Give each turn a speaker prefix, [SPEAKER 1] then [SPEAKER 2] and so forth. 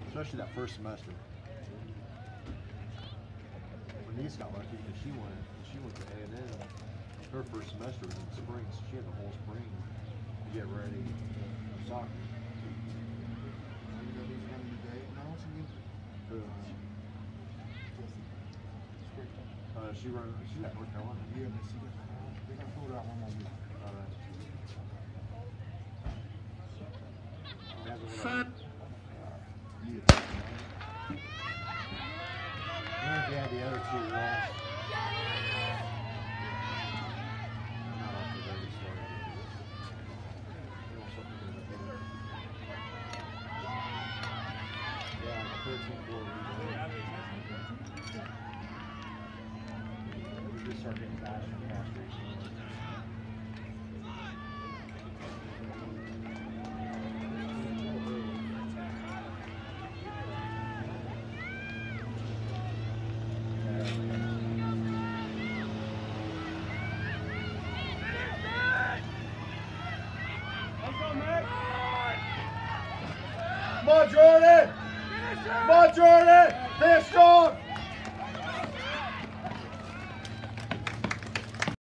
[SPEAKER 1] especially that first semester. My niece got lucky because she went to A&M. Her first semester was in spring, so she had the whole spring to get ready for soccer. She's at North Carolina.
[SPEAKER 2] Yeah, but she got they got pulled out one more week.
[SPEAKER 1] If you had the other two lost. Yeah, 13-4. We just start getting faster and faster. Come on, Jordan! Come on, Jordan! Finish strong!